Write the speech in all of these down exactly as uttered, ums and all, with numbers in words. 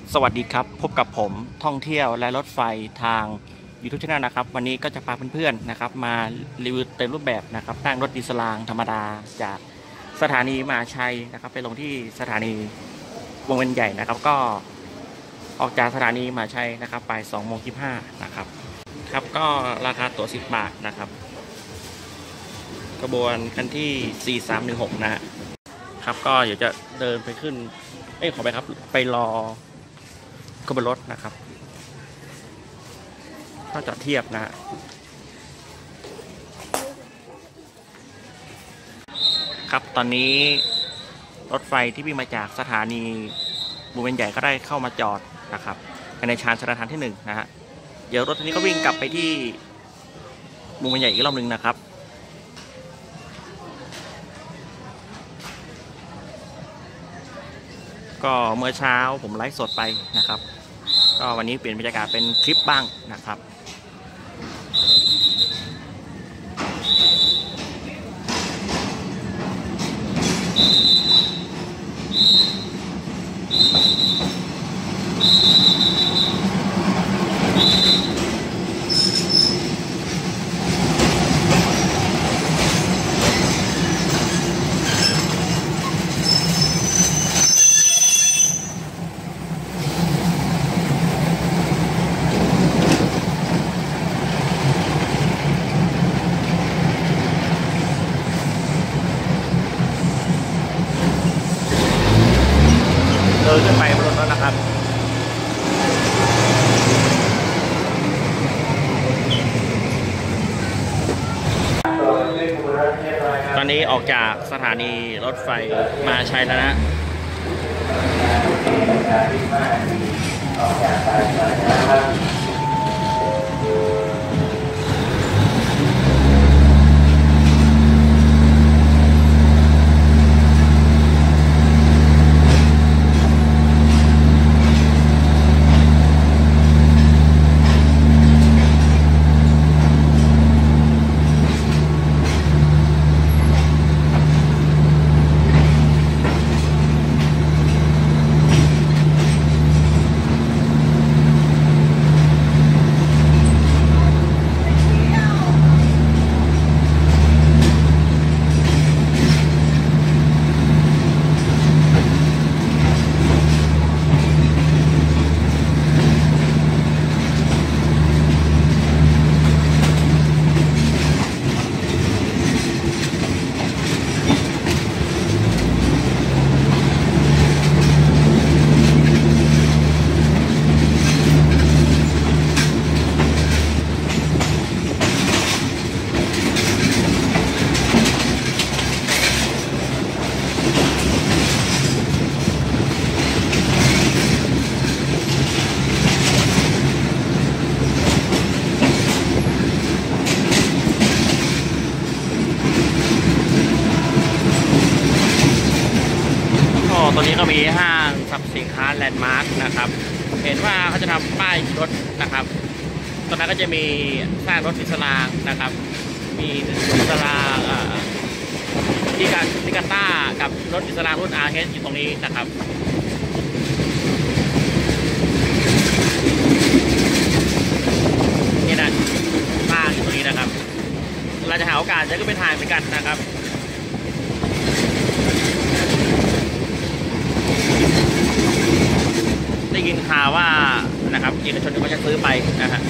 สวัสดีครับพบกับผมท่องเที่ยวและรถไฟทาง YouTube Channel นะครับวันนี้ก็จะพาเพื่อนๆนะครับมารีวิวเต็มรูปแบบนะครับนั่งรถดีเซลรางธรรมดาจากสถานีมหาชัยนะครับไปลงที่สถานีวงเวียนใหญ่นะครับก็ออกจากสถานีมหาชัยนะครับไปสองโมงยี่สิบห้านะครับครับก็ราคาตั๋วสิบบาทนะครับกระบวนคันที่สี่สามหนึ่งหกนะฮะครับก็เดี๋ยวจะเดินไปขึ้นเอ้ยขอไปครับไปรอขบวนรถนะครับก็จะเทียบนะฮะครับตอนนี้รถไฟที่วิ่งมาจากสถานีวงเวียนใหญ่ก็ได้เข้ามาจอดนะครับในชานชลประทานที่หนึ่งนะฮะเดี๋ยวรถคันนี้ก็วิ่งกลับไปที่วงเวียนใหญ่อีกรอบหนึ่งนะครับก็เมื่อเช้าผมไลฟ์สดไปนะครับก็วันนี้เปลี่ยนบรรยากาศเป็นคลิปบ้างนะครับเดินขึ้นไปบนรถแล้วนะครับตอนนี้ออกจากสถานีรถไฟมหาชัยแล้วนะตัวนี้ก็มีห้างสรรพสินค้าแลนด์มาร์คนะครับเห็นว่าเขาจะทำป้ายรถนะครับตอนนั้นก็จะมีสร้างรถดิสลางนะครับมีดิสลางดิกาดิกาต้ากับรถดิสลางรุ่น อาร์ เอช อยู่ตรงนี้นะครับนี่นะป้ายอยู่ตรงนี้นะครับเราจะหาโอกาสจะก็ไปถ่ายเหมือนกันนะครับได้ยินข่าวว่านะครับเอกชนเขาจะซื้อไปนะฮะ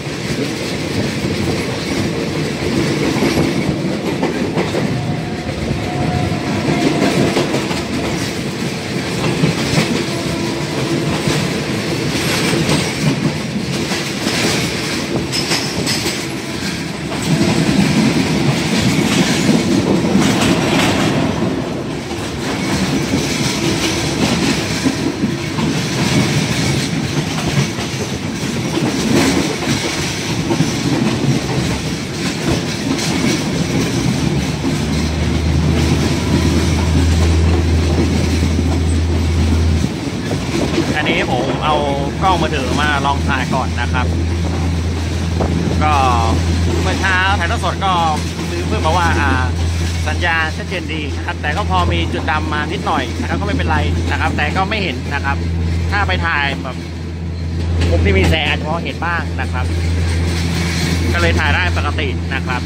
เอากล้องมาถือมาลองถ่ายก่อนนะครับก็เมื่อเช้าถ่ายทอดสดก็ซื้อเพื่อนบอกว่าอ่า สัญญาณชัดเจนดีนะครับแต่ก็พอมีจุดดำมานิดหน่อยนะครับก็ไม่เป็นไรนะครับแต่ก็ไม่เห็นนะครับถ้าไปถ่ายแบบมุมที่มีแสงอาจจะพอเห็นบ้างนะครับก็เลยถ่ายได้ปกตินะครับ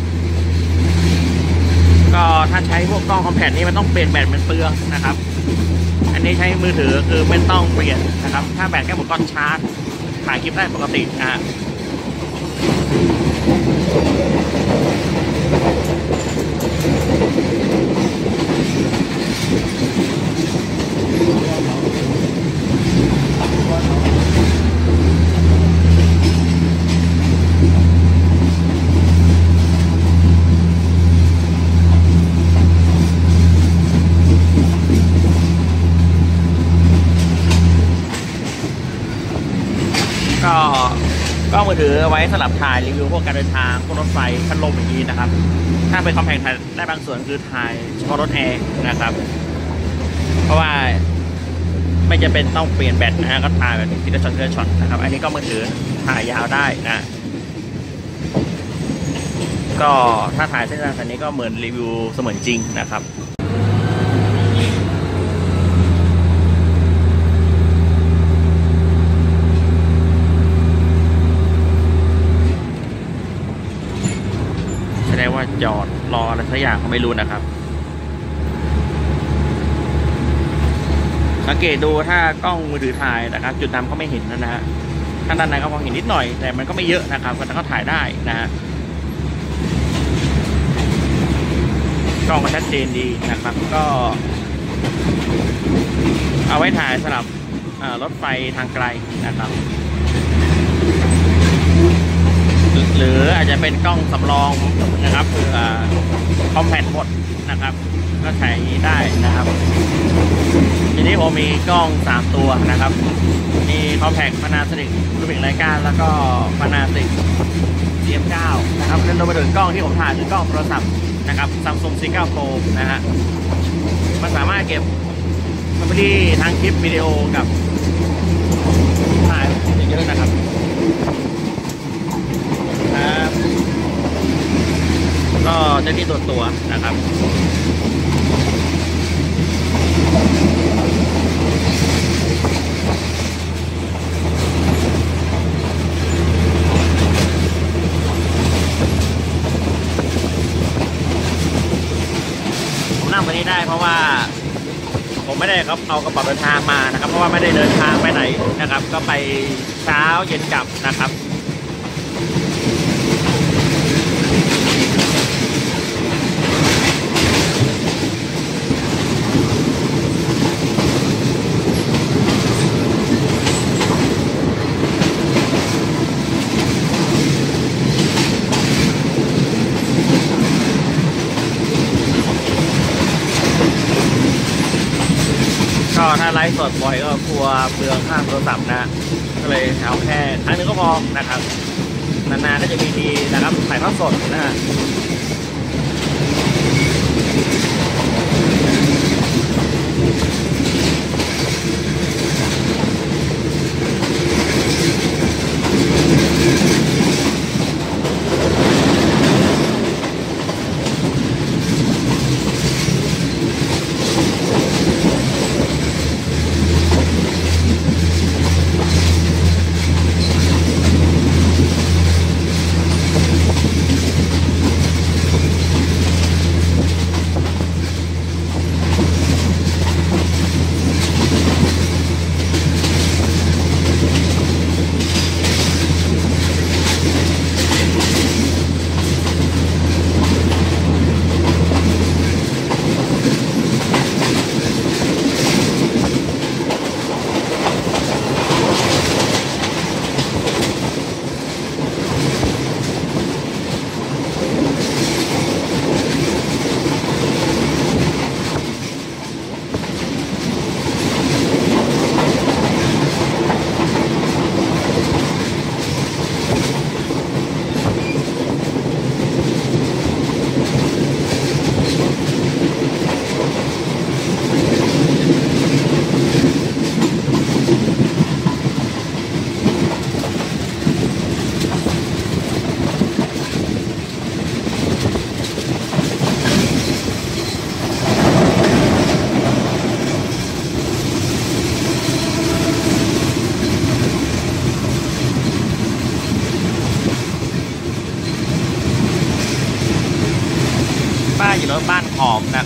ก็ถ้าใช้พวกกล้องคอมแพคนี่มันต้องเปลี่ยนแบตมันเปลืองนะครับอันนี้ใช้มือถือคือไม่ต้องเปลี่ยนนะครับถ้าแบตแค่หมดก็ชาร์จถ่ายคลิปได้ปกตินะฮะก็ก็มือถือไว้สำหรับถ่ายรีวิวพวกการเดินทางพวกรถไฟพัดลมอย่างนี้นะครับถ้าเป็นคอมแพคถ่ายได้บางส่วนคือถ่ายเฉพาะรถแอร์นะครับเพราะว่าไม่จะเป็นต้องเปลี่ยนแบตนะฮะก็ถ่ายแบบทีละช็อตทีละช็อตนะครับอันนี้ก็มือถือถ่ายยาวได้นะก็ถ้าถ่ายเส้นทางนี้ก็เหมือนรีวิวเสมือนจริงนะครับแสดงว่าจอดรออะไรสักอย่างเขาไม่รู้นะครับสังเกตดูถ้ากล้องมือถือถ่ายนะครับจุดดำเขาไม่เห็นนะฮะถ้าด้านในก็มองเห็นนิดหน่อยแต่มันก็ไม่เยอะนะครับแต่ก็ถ่ายได้นะฮะกล้องก็ชัดเจนดีนะครับก็เอาไว้ถ่ายสำหรับรถไฟทางไกลนะครับหรืออาจจะเป็นกล้องสำรองนะครับเผื่อคอมแพคหมดนะครับก็ใช้ได้นะครับทีนี้ผมมีกล้องสามตัวนะครับมีคอมแพค Panasonic Lumix Leica แล้วก็ Panasonic ซี เอ็ม เก้า นะครับเล่นรวมไปถึงกล้องที่ผมถ่ายคือกล้องโทรศัพท์นะครับ Samsung ซี เก้า Pro นะฮะมันสามารถเก็บเมมโมรี่ทั้งคลิปวิดีโอกับถ่ายเยอะๆนะครับก็จะมีตัวตัวนะครับผมนั่งตัวนี้ได้เพราะว่าผมไม่ได้ครับเอากระเป๋าเดินทางมานะครับเพราะว่าไม่ได้เดินทางไปไหนนะครับก็ไปเช้าเย็นกลับนะครับก็ถ้าไลฟ์สดบ่อยก็กลัวเปลืองค่าโทรศัพท์นะก็เลยเอาแค่ครั้งนึงก็พอนะครับนานๆก็จะมีทีนะครับถ่ายทอดสดนะฮะ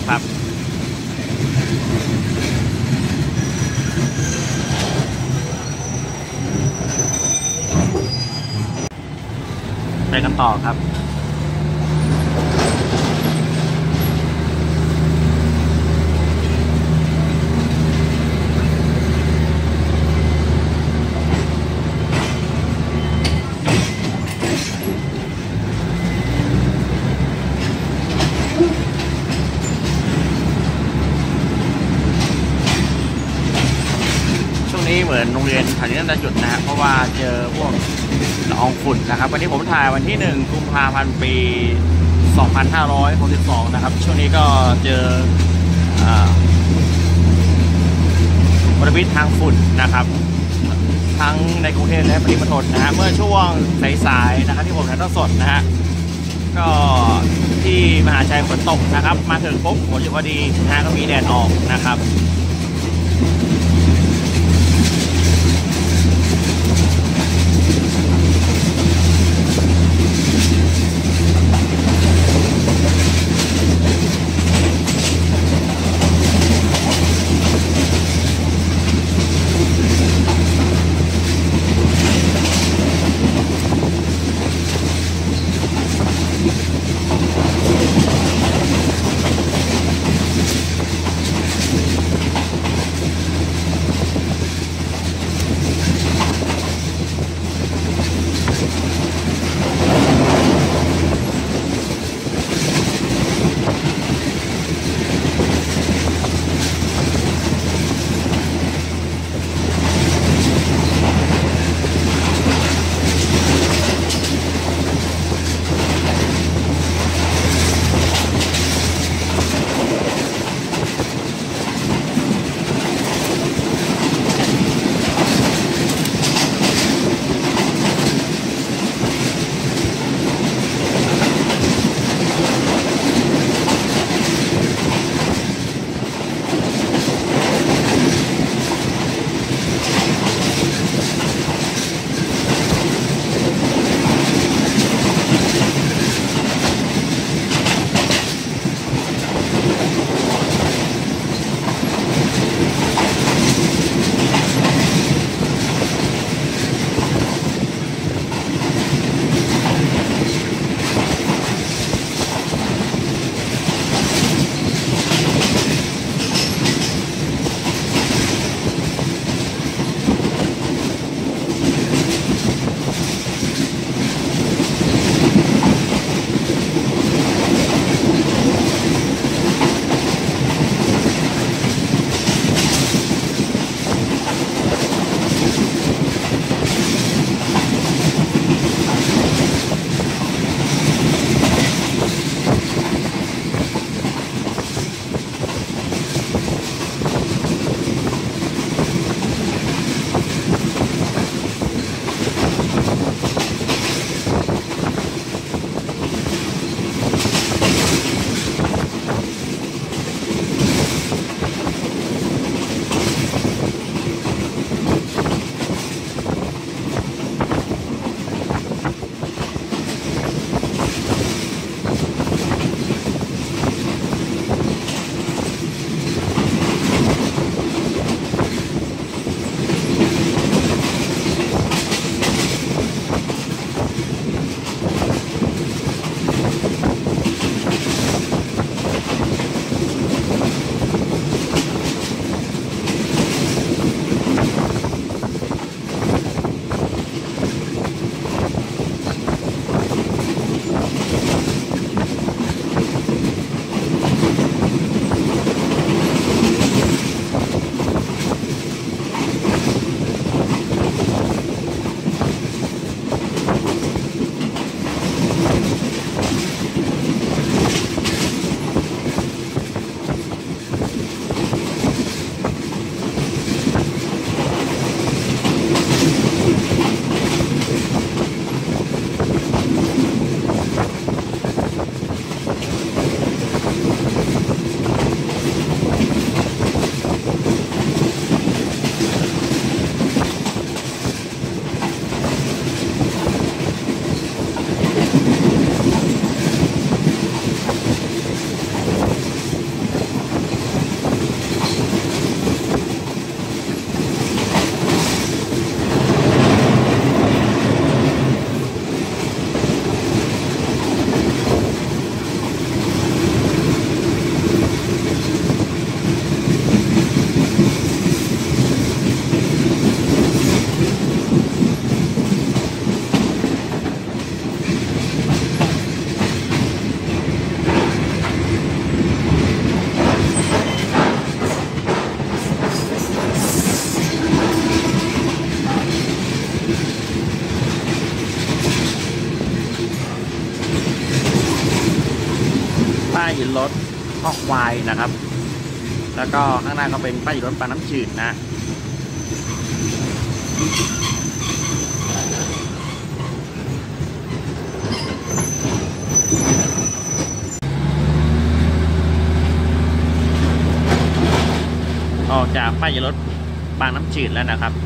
นะครับไปกันต่อครับนี้เหมือนโรงเรียนแถวนี้น่าจะหยุดนะฮะเพราะว่าเจอพวกละอองฝุ่นนะครับวันนี้ผมถ่ายวันที่หนึ่งกุมภาพันธ์ปีสองพันห้าร้อยหกสิบสองนะครับช่วงนี้ก็เจอมลพิษทางฝุ่นนะครับทั้งในกรุงเทพและปริมณฑลนะฮะเมื่อช่วงสายๆนะครับที่ผมถ่ายทอดสดนะฮะก็ที่มหาชัยฝนตกนะครับมาถึงปุ๊บฝนอยู่พอดีนะฮะก็มีแดดออกนะครับหินรถข้อควายนะครับแล้วก็ข้างหน้าก็เป็นป้ายหินรถปลาน้ำจืดนะออกจากป้ายหินรถบางน้ำจืดแล้วนะครับ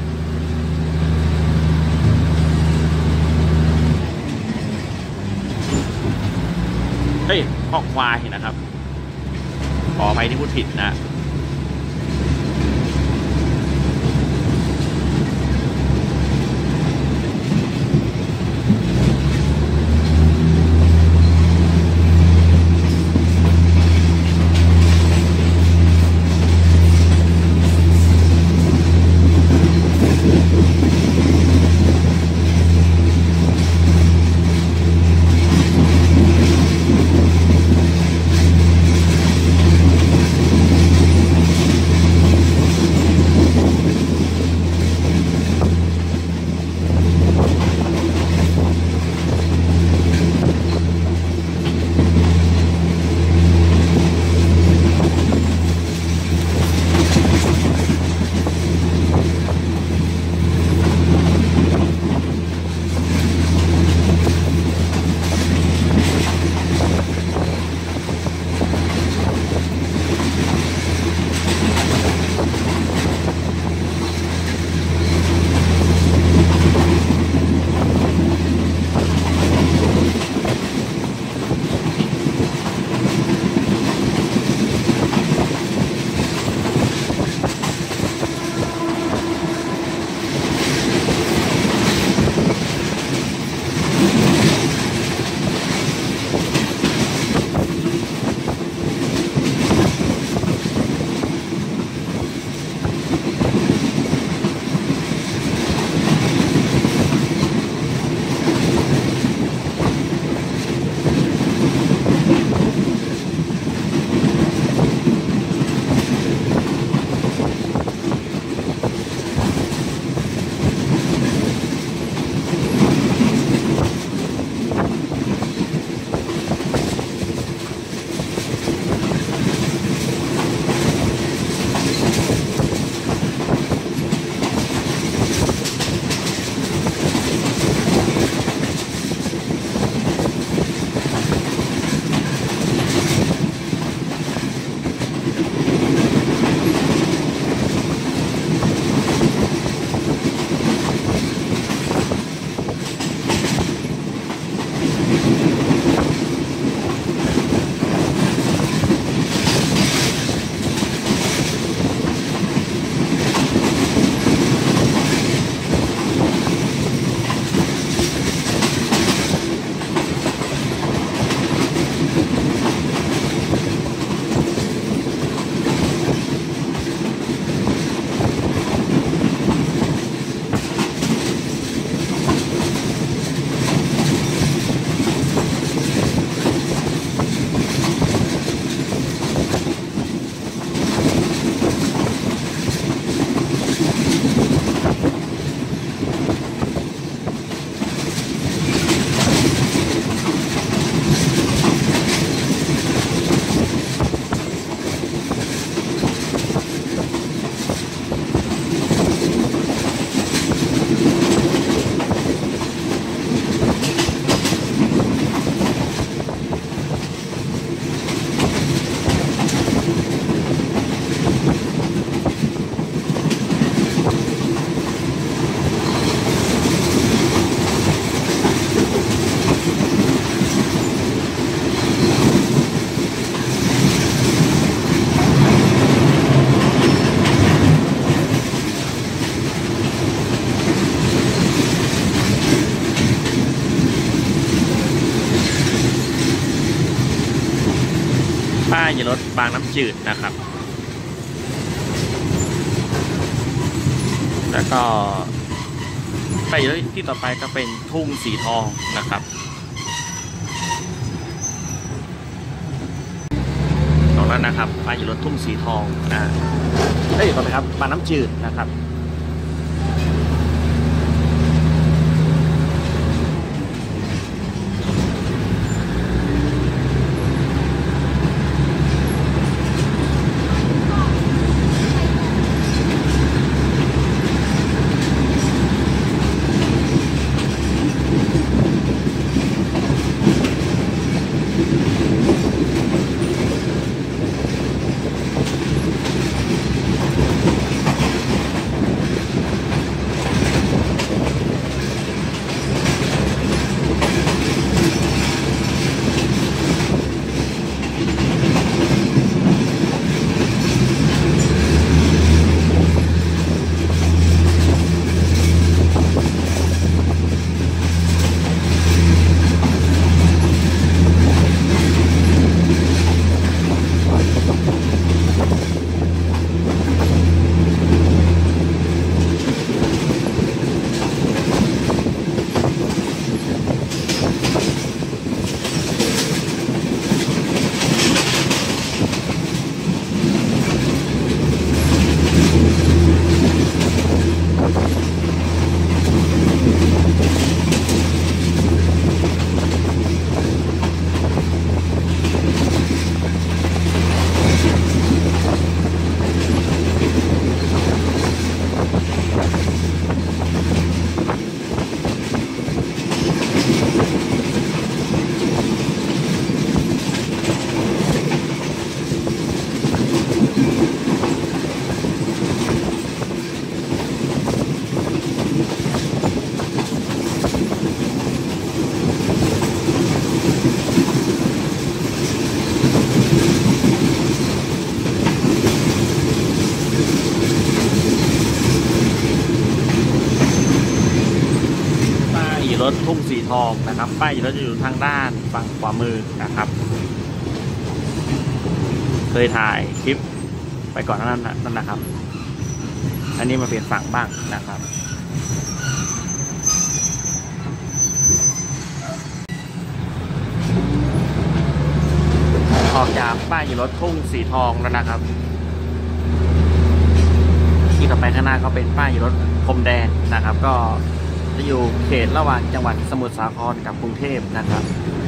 เฮ้ยข้อควายนะครับขอไปที่พูดผิดนะป้ายรถบางน้ำจืดนะครับแล้วก็ไปที่ต่อไปก็เป็นทุ่งสีทองนะครับตรงนั้นนะครับป้ายรถทุ่งสีทองนะเอ้ยต่อไปครับบางน้ำจืดนะครับรถทุ่งสีทองนะครับป้ายอยู่รถจะอยู่ทางด้านฝั่งขวามือนะครับเคยถ่ายคลิปไปก่อนหน้านั้นนั่นนะครับอันนี้มาเปลี่ยนฝั่งบ้างนะครับออกจากป้ายอยู่รถทุ่งสีทองแล้วนะครับที่ต่อไปข้างหน้าก็เป็นป้ายอยู่รถพรมแดงนะครับก็จะอยู่เขตระหว่างจังหวัดสมุทรสาครกับกรุงเทพนะครับ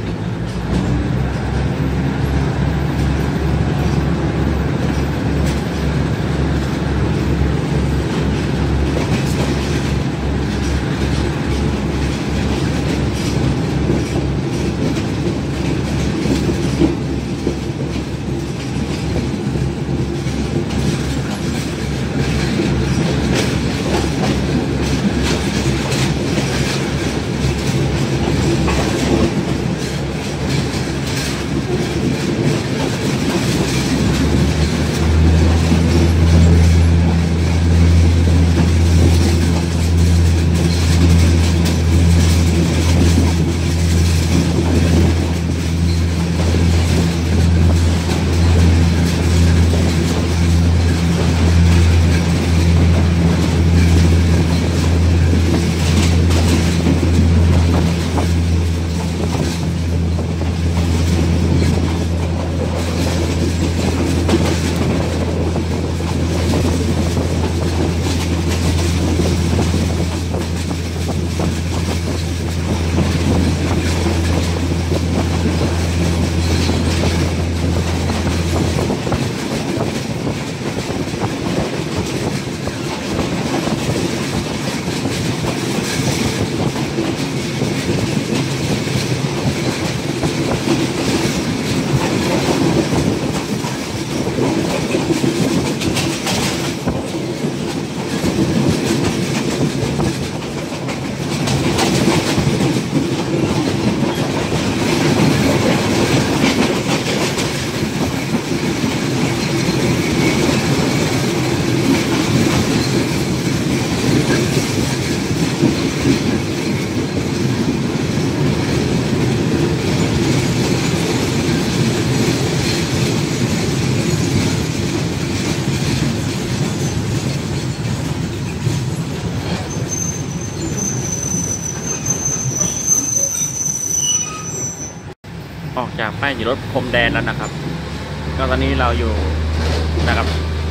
ออกจากป้ายอยู่รถพรมแดนแล้วนะครับก็ตอนนี้เราอยู่นะครับ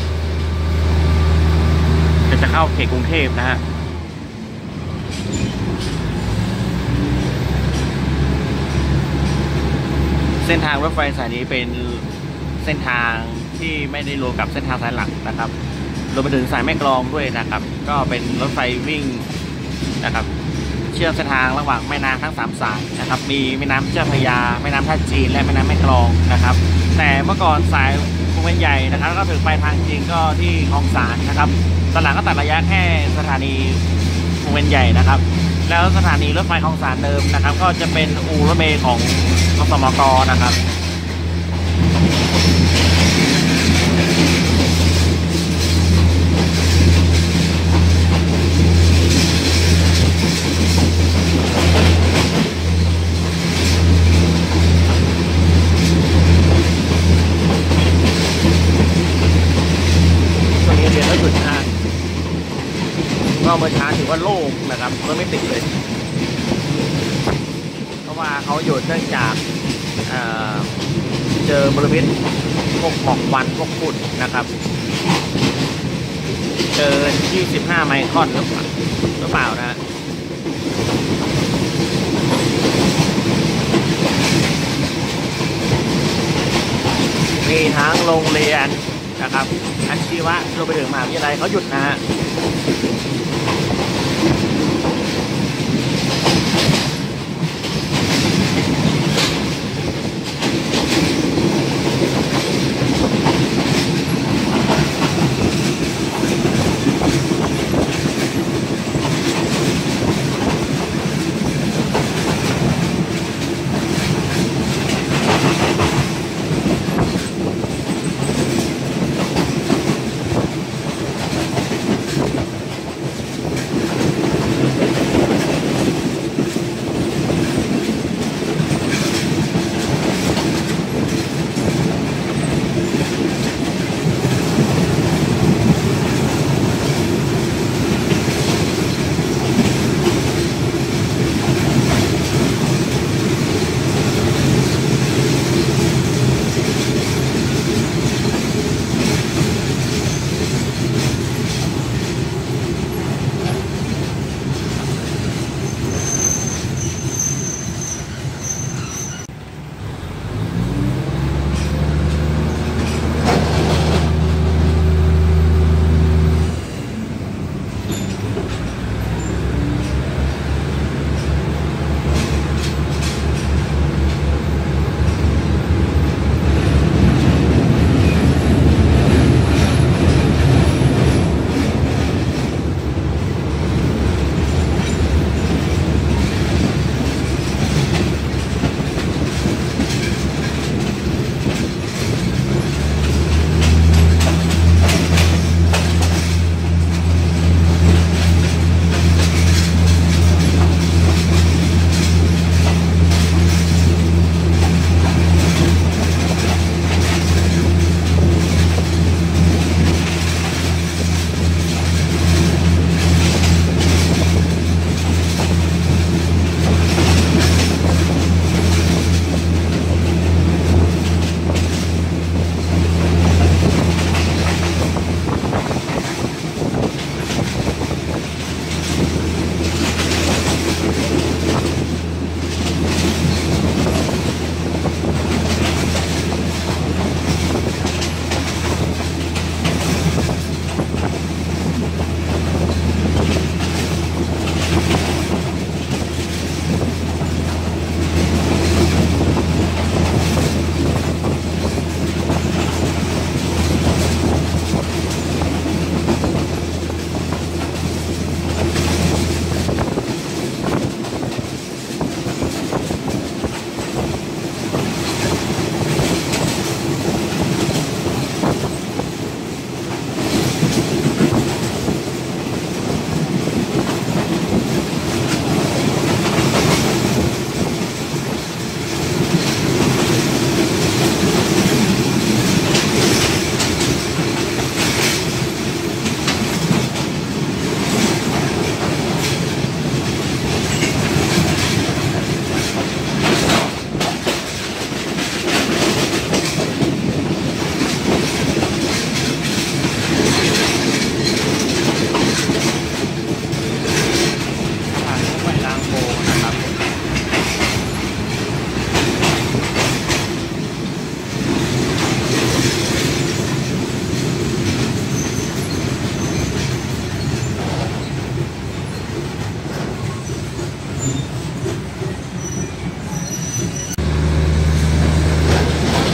จะเข้าเขตกรุงเทพนะฮะเส้นทางรถไฟสายนี้เป็นเส้นทางที่ไม่ได้รวมกับเส้นทางสายหลักนะครับรวมไปถึงสายแม่กลองด้วยนะครับก็เป็นรถไฟวิ่งนะครับเชื่อมเส้นทางระหว่างแม่น้ำทั้งสามสายนะครับมีแม่น้ำเจ้าพระยาแม่น้ำท่าจีนและแม่น้ำแม่กลองนะครับแต่เมื่อก่อนสายวงเวียนใหญ่นะครับก็ถึงปลายทางจริงก็ที่คลองสานนะครับตอนหลังก็ตัดระยะแค่สถานีวงเวียนใหญ่นะครับแล้วสถานีรถไฟคลองสานเดิมนะครับก็จะเป็นอู่รถเมล์ของกสมกนะครับก็เมื่อเช้าถือว่าโล่งนะครับรถไม่ติดเลยเพราะว่าเขาหยุดเนื่องจากเ, เจอมลพิษพวกหมอกควันพวกฝุ่นนะครับเกินยี่สิบห้าไมครอนหรือเปล่าหรือเปล่านะมีทั้งโรงเรียนนะครับอาชีวะรวมไปถึงมหาวิทยาลัยเขาหยุดนะฮะ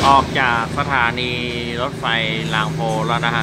ออกจากสถานีรถไฟรางโพแล้วนะฮะ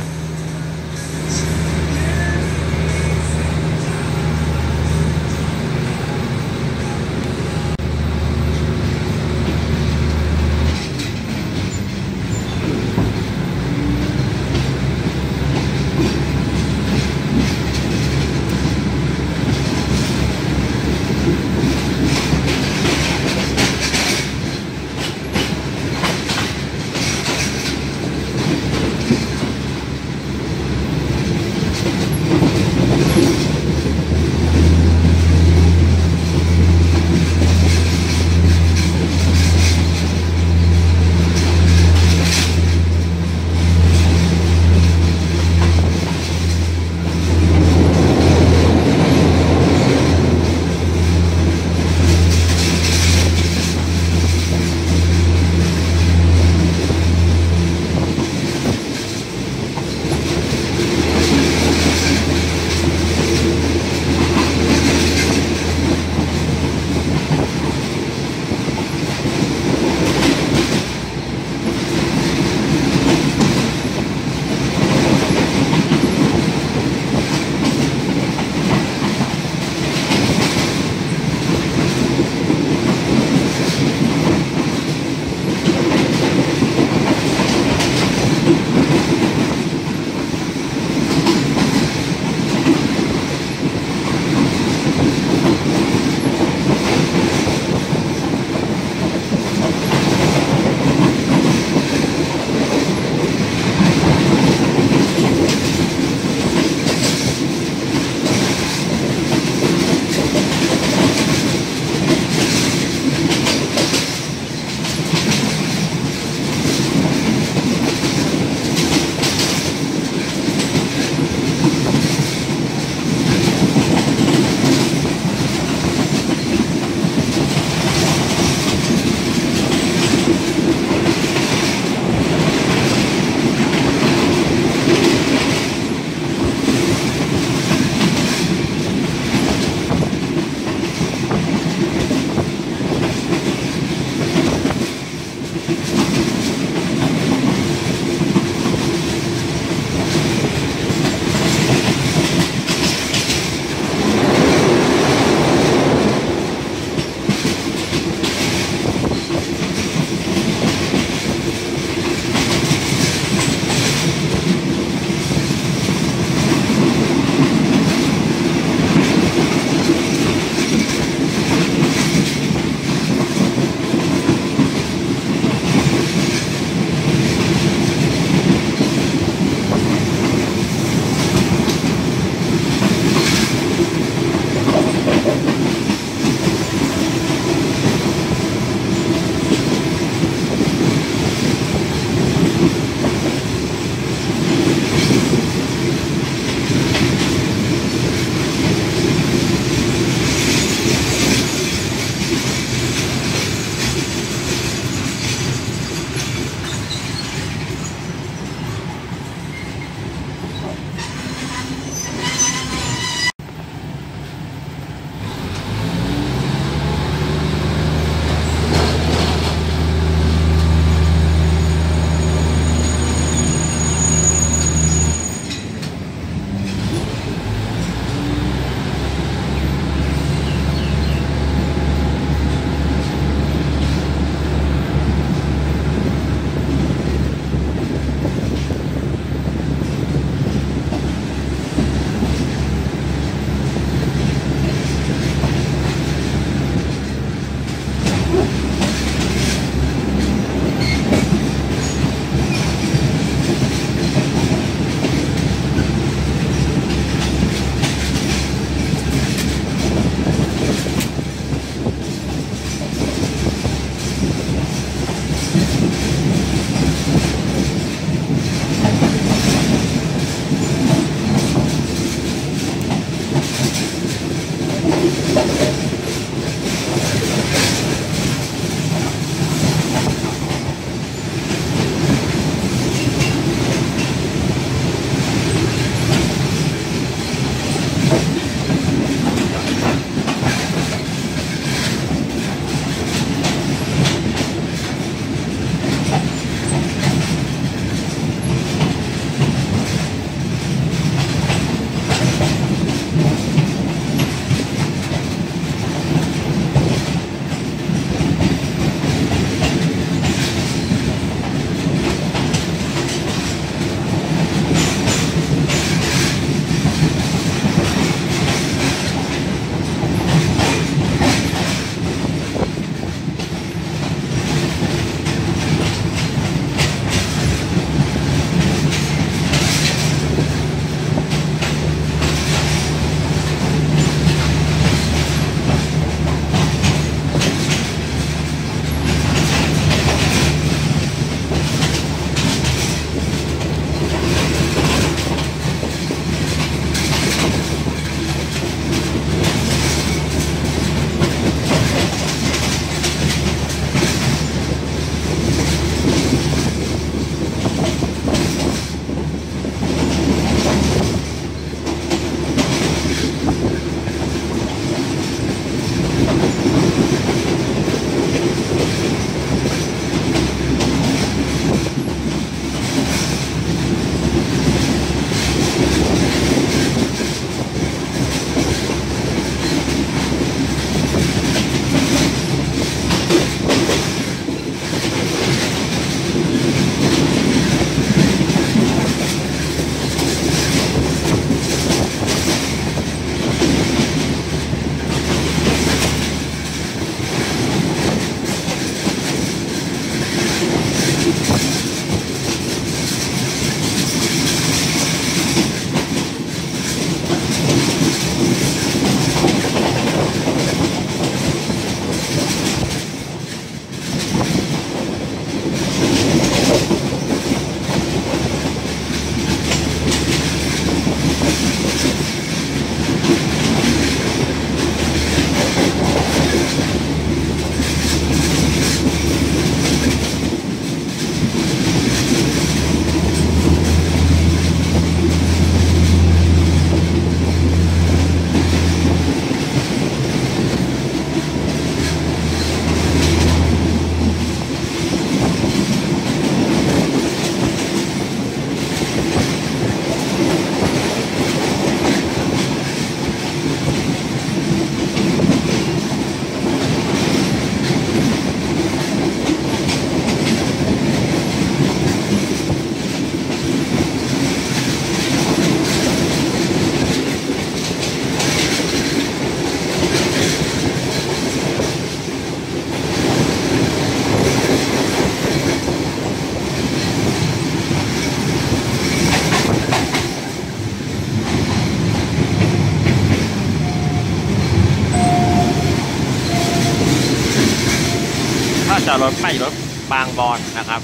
อดรถป้ายรถบางบอนนะครับ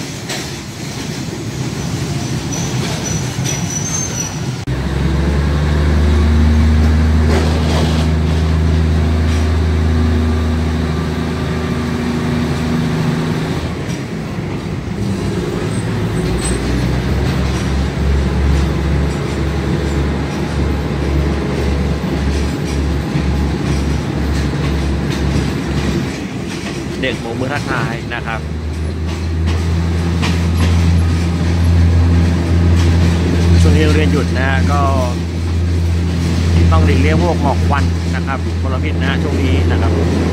เด็กหมูมือทักทายนะครับช่วงนี้เรียนหยุดนะก็ต้องหลีกเลี่ยงพวกหมอกควันนะครับมลพิษนะช่วงนี้นะครับ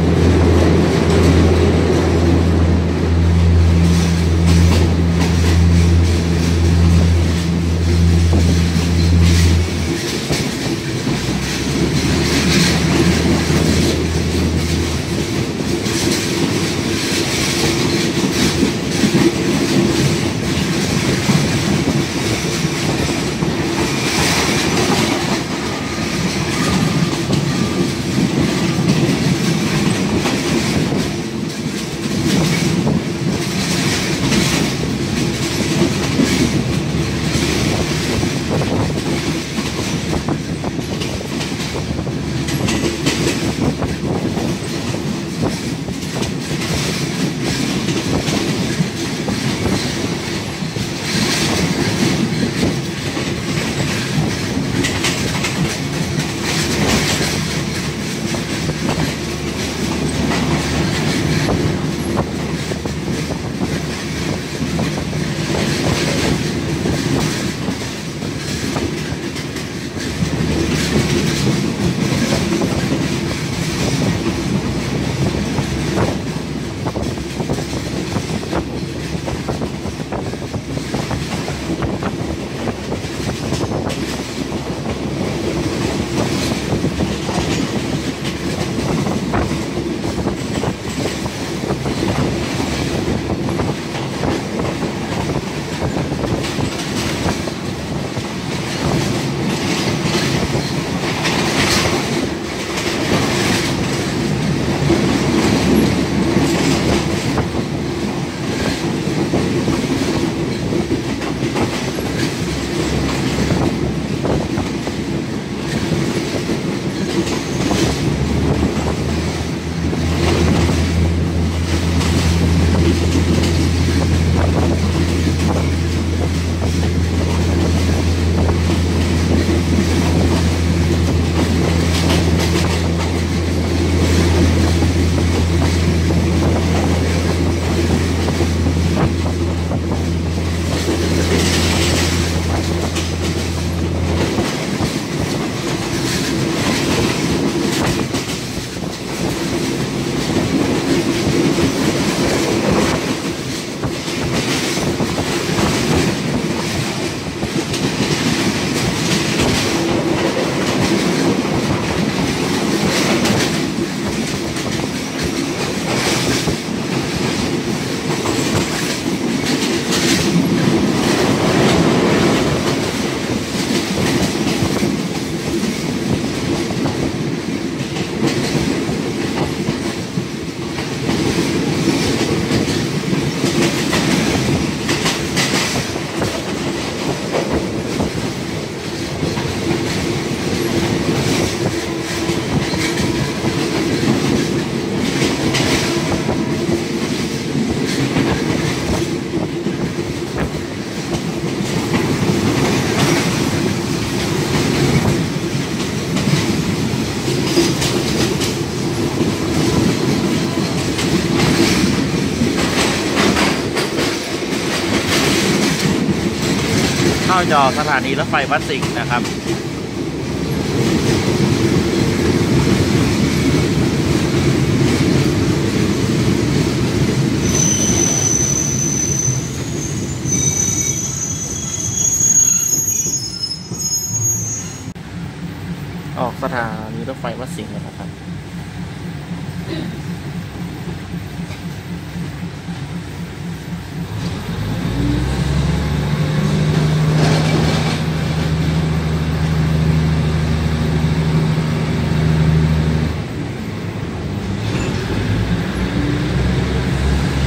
เข้าจอสถานีรถไฟวัดสิงห์นะครับออกสถานีรถไฟวัดสิงห์นะครับ ข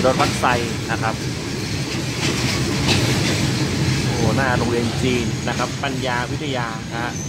ถวัดไซนะครับโอ้หน้าโรงเรียนจีนนะครับปัญญาวิทยานะฮะ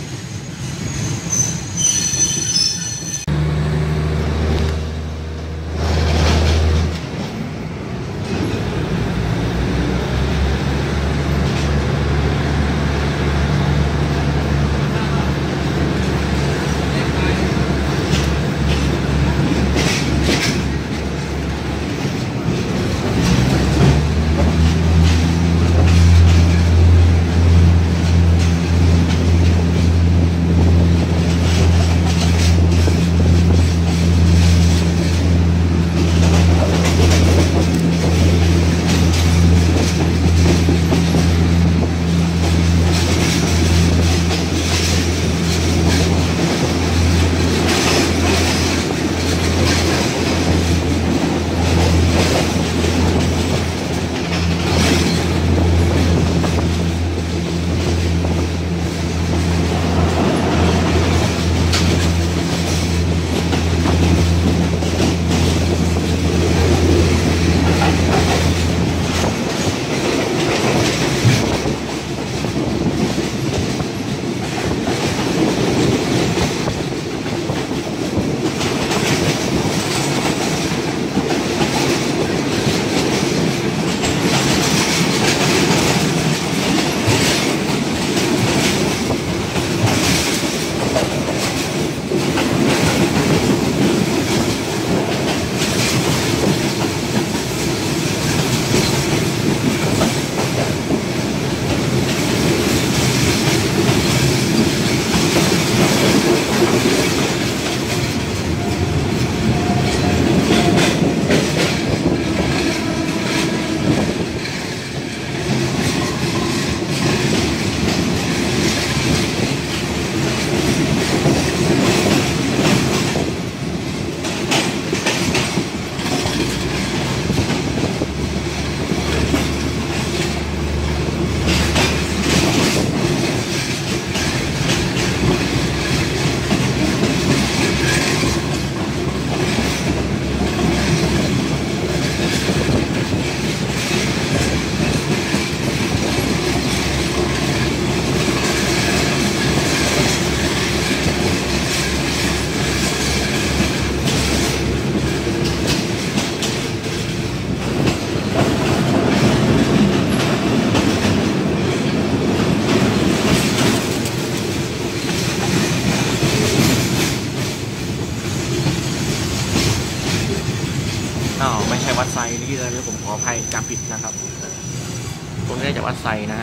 อ๋อไม่ใช่วัดไซนี่เลยผมขออภัยจำผิดนะครับตรงนี้จะวัดไซนะ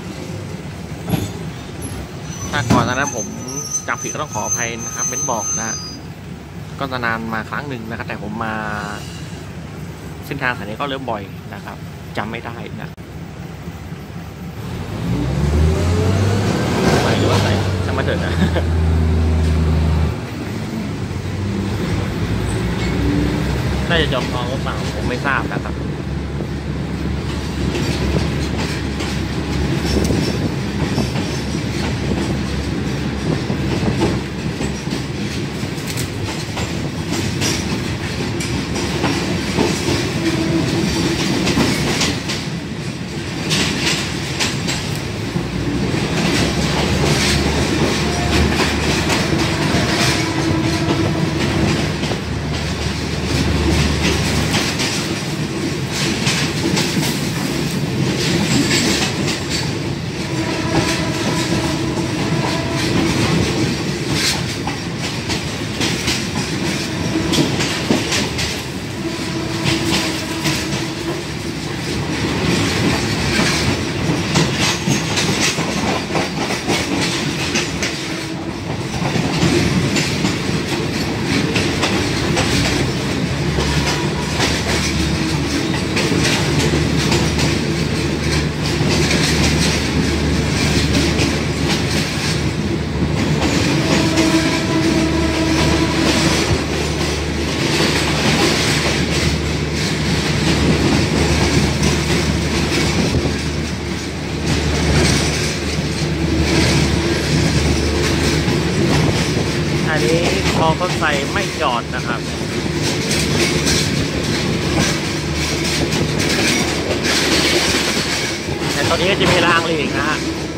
ถ้าก่อนนั้นผมจำผิดก็ต้องขออภัยนะครับเบ้นบอกนะก็นานมาครั้งหนึ่งนะครับแต่ผมมาเส้นทางสายนี้ก็เริ่มบ่อยนะครับจำไม่ได้นะไปหรือว่าไซจะมาเถิดนะน่าจะจอมทองหรือเปล่าผมไม่ทราบนะครับพอเขาใส่ไม่จอดนะครับตอนนี้ก็จะมีรางหลีกนะฮะ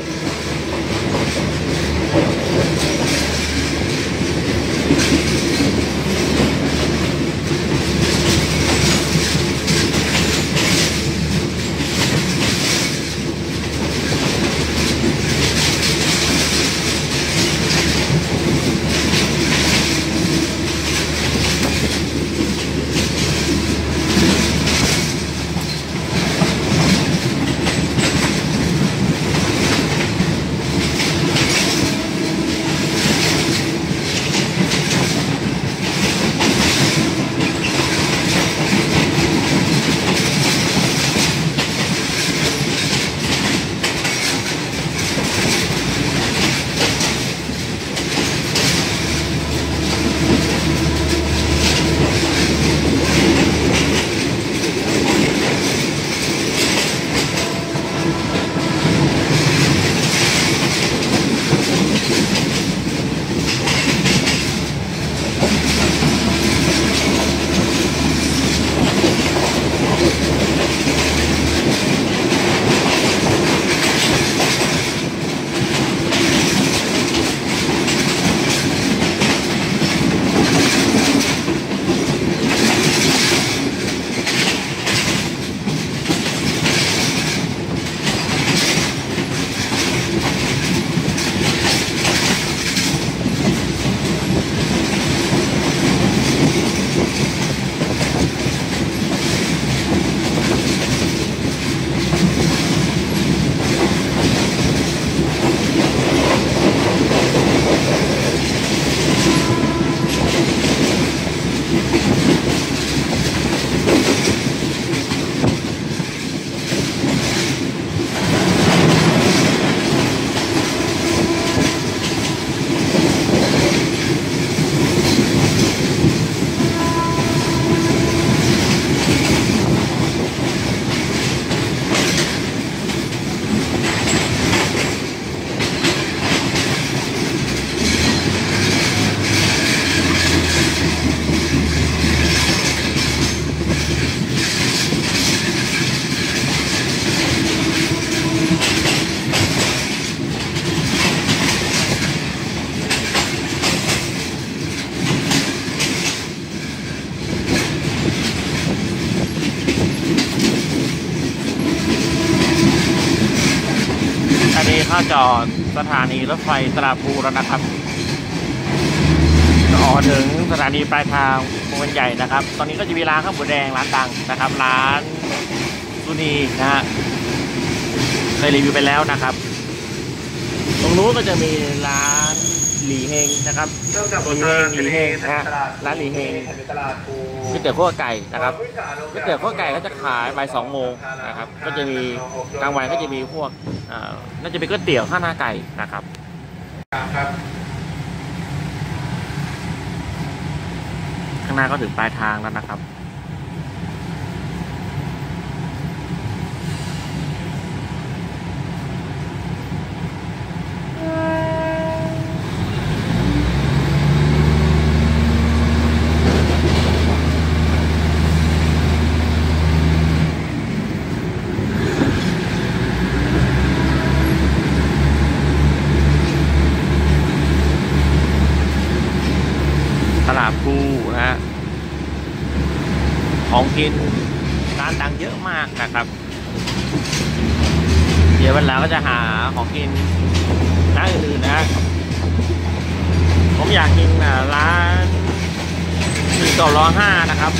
เข้าจอดสถานีรถไฟตราภูแล้วนะครับออกถึงสถานีปลายทางวงเวียนใหญ่นะครับ ตอนนี้ก็จะมีร้านข้าวหมูแดงร้านดังนะครับร้านสุนีนะฮะเคยรีวิวไปแล้วนะครับตรงนู้นก็จะมีร้านหลีเฮงนะครับหลีเฮงหลีเฮงนะฮะร้านหลีเฮงก๋วยเตี๋ยวคั่วไก่นะครับก๋วยเตี๋ยวคั่วไก่ก็จะขายบ่ายสองโมงนะครับก็จะมีกลางวันก็จะมีพวกน่าจะเป็นก๋วยเตี๋ยวข้าวหน้าไก่นะครับข้างหน้าก็ถึงปลายทางแล้วนะครับตลาดภูนะฮะของกินร้านดังเยอะมากนะครับเดี๋ยววันหลังก็จะหาของกินร้านอื่นๆนะฮะผมอยากกินร้านสี่ต่อร้อยห้านะครับ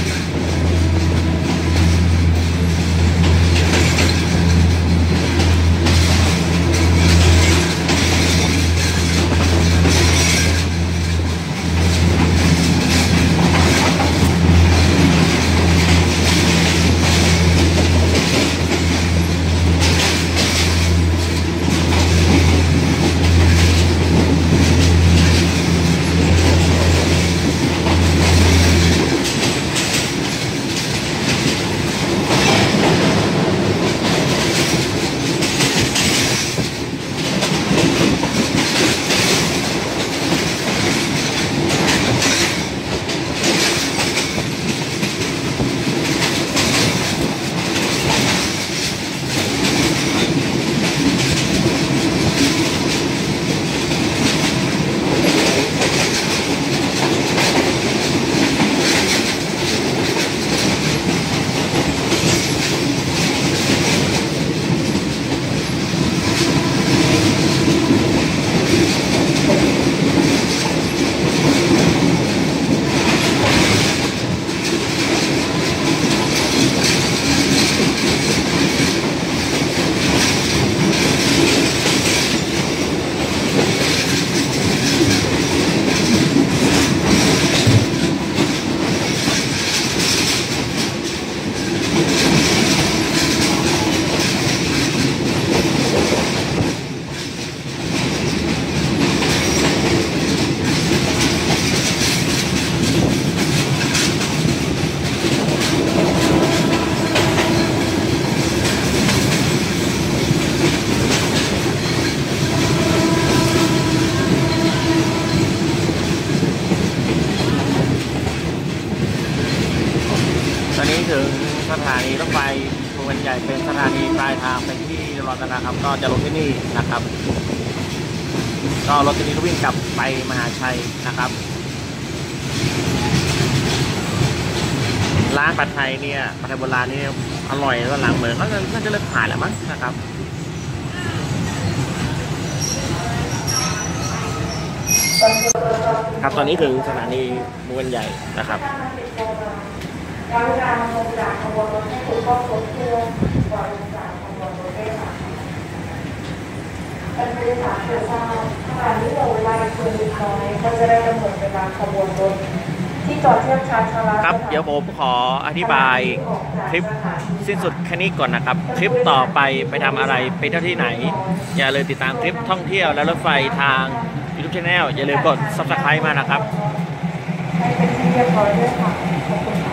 านีรถไฟวงเวียนใหญ่เป็นสถานีปลายทางเป็นที่เรียบร้อยแล้วนะครับก็จะลงที่นี่นะครับก็รถที่นี้ก็วิ่งกลับไปมหาชัยนะครับร้านผัดไทยเนี่ยผัดไทยโบราณนี่อร่อยตอนหลังเหมือนเขาน่าจะเลิกขายแล้วมั้งนะครับครับตอนนี้ถึงสถานีวงเวียนใหญ่นะครับการการลงจากขบวนรถให้ถูกต้องครบถ้วนก่อนลงจากขบวนรถได้ค่ะเป็นบริษัทเพื่อทราบขณะนี้เราเวลาเกินเล็กน้อยก็จะได้กำหนดเวลาขบวนรถที่จอดเทียบชาร์จชาร์จครับเดี๋ยวผมขออธิบายคลิปสิ้นสุดแค่นี้ก่อนนะครับคลิปต่อไปไปทำอะไรไปเที่ยวที่ไหนอย่าลืมติดตามคลิปท่องเที่ยวและรถไฟทาง YouTube Channel อย่าลืมกด ซับสไครบ์ มานะครับให้เป็นที่เรียบร้อยด้วยค่ะขอบคุณค่ะ